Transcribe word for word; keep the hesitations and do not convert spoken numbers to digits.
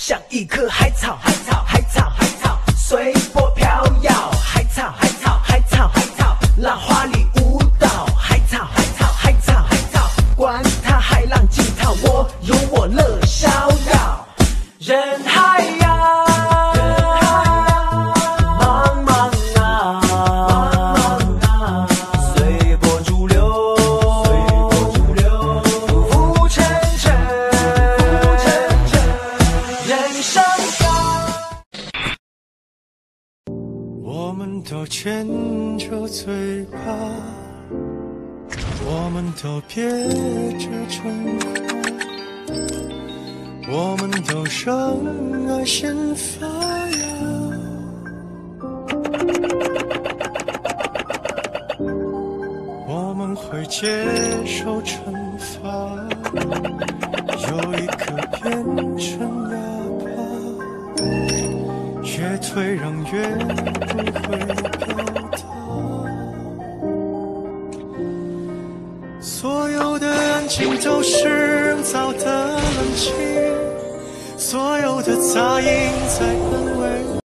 像一棵海草，海草，海草，海草，随波飘摇。海草，海草，海草，海草，浪花里舞蹈。海草，海草，海草，海草，管它海浪惊涛，我有我乐逍遥。人海呀。 我们都牵着嘴巴，我们都憋着真话，我们都让爱先发芽。我们会接受惩罚，有一刻变成哑巴。 越退让越不会表达，所有的安静都是人造的冷清，所有的杂音在安慰。